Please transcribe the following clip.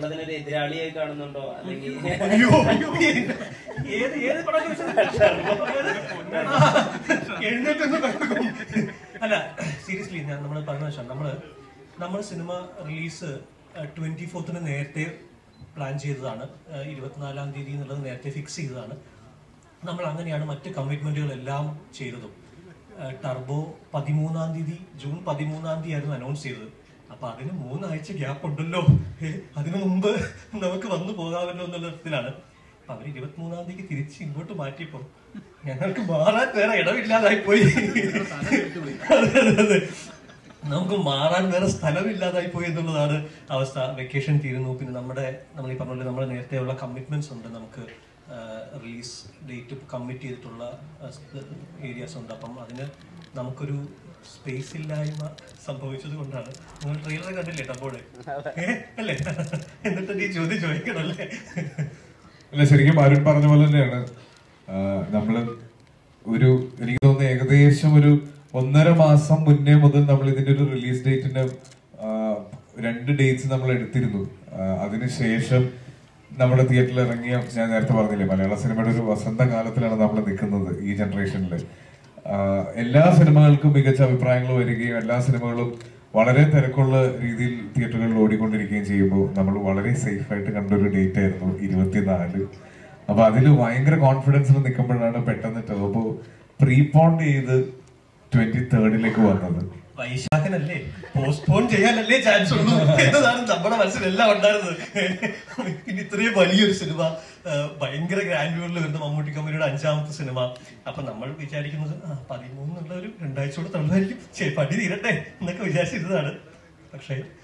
നമ്മളതിനൊരു എതിരാളിയായി കാണുന്നുണ്ടോ അല്ലെങ്കിൽ അല്ല സീരിയസ്ലി നമ്മൾ പറഞ്ഞ വെച്ചാൽ നമ്മൾ സിനിമ റിലീസ് 24th നേരത്തെ പ്ലാൻ ചെയ്തതാണ്. 24ാം തീയതി എന്നുള്ളത് നേരത്തെ ഫിക്സ് ചെയ്തതാണ്. നമ്മൾ അങ്ങനെയാണ് മറ്റ് കമ്മിറ്റ്മെന്റുകളെല്ലാം ചെയ്തതും. ടർബോ 13ാം തീയതി ജൂൺ 13ാം തീയതി ആയിരുന്നു അനൗൺസ് ചെയ്തത്. അപ്പൊ അതിന് 3 ആഴ്ച ഗ്യാപ്പ് ഉണ്ടല്ലോ, അതിനു മുമ്പ് നമുക്ക് വന്നു പോകാമല്ലോ എന്നുള്ള അർത്ഥത്തിലാണ്. അപ്പൊ അവര് 23ാം തീയതിക്ക് തിരിച്ച് ഇങ്ങോട്ട് മാറ്റിയപ്പോ ഞങ്ങൾക്ക് മാറാൻ വേറെ ഇടമില്ലാതായി പോയി. നമുക്ക് മാറാൻ വേറെ സ്ഥലമില്ലാതായി പോയി എന്നുള്ളതാണ് അവസ്ഥ. വെക്കേഷൻ തീരുന്നു. പിന്നെ നമ്മൾ ഈ പറഞ്ഞ പോലെ നമ്മുടെ നേരത്തെയുള്ള കമ്മിറ്റ്മെന്റ്സ് ഉണ്ട്. നമുക്ക് റിലീസ് ഡേറ്റ് കമ്മിറ്റ് ചെയ്തിട്ടുള്ള ഏരിയാസ് ഉണ്ട്. അപ്പം അതിന് നമുക്കൊരു സ്പേസ് ഇല്ലായ്മ സംഭവിച്ചത് കൊണ്ടാണ്. നിങ്ങൾ ട്രെയിലർ കണ്ടില്ലേ ടർബോയുടെ അല്ലേ? എന്നിട്ട് ഈ ചോദ്യം ചോദിക്കണല്ലേ? അല്ല, ശരിക്കും അരുൺ പറഞ്ഞ പോലെ തന്നെയാണ്. നമ്മള് എനിക്ക് തോന്നുന്നു ഏകദേശം ഒരു 1.5 മാസം മുന്നേ മുതൽ നമ്മൾ ഇതിന്റെ ഒരു റിലീസ് ഡേറ്റിന്റെ 2 ഡേറ്റ്സ് നമ്മൾ എടുത്തിരുന്നു. അതിനുശേഷം നമ്മുടെ തിയേറ്ററിൽ ഇറങ്ങിയ, ഞാൻ നേരത്തെ പറഞ്ഞില്ലേ, മലയാള സിനിമയുടെ ഒരു വസന്തകാലത്തിലാണ് നമ്മൾ നിൽക്കുന്നത് ഈ ജനറേഷനിൽ. എല്ലാ സിനിമകൾക്കും മികച്ച അഭിപ്രായങ്ങൾ വരികയും എല്ലാ സിനിമകളും വളരെ തിരക്കുള്ള രീതിയിൽ തിയേറ്ററുകളിൽ ഓടിക്കൊണ്ടിരിക്കുകയും ചെയ്യുമ്പോൾ നമ്മൾ വളരെ സേഫ് ആയിട്ട് കണ്ടൊരു ഡേറ്റ് ആയിരുന്നു 24. അപ്പൊ അതിൽ ഭയങ്കര കോൺഫിഡൻസിൽ നിൽക്കുമ്പോഴാണ് പെട്ടെന്ന് ടർബോ പ്രീപോണ്ട് ചെയ്ത് 23rd വന്നത്. വൈശാഖനല്ലേ, പോസ്റ്റ്പോൺ ചെയ്യാനല്ലേ ചാൻസ് ഉള്ളൂ എന്നതാണ് നമ്മുടെ മനസ്സിലെല്ലാം ഉണ്ടായിരുന്നത്. പിന്നെ ഇത്രയും വലിയൊരു സിനിമ, ഭയങ്കര ഗ്രാൻഡ്യൂറിൽ വരുന്ന മമ്മൂട്ടി കമ്പനിയുടെ 5ാമത്തെ സിനിമ. അപ്പൊ നമ്മൾ വിചാരിക്കുന്നത് 13 ഒരു 2 ആഴ്ച കൂടെ തള്ളായിരിക്കും, പടി തീരട്ടെ എന്നൊക്കെ വിചാരിച്ചിരുന്നതാണ്. പക്ഷെ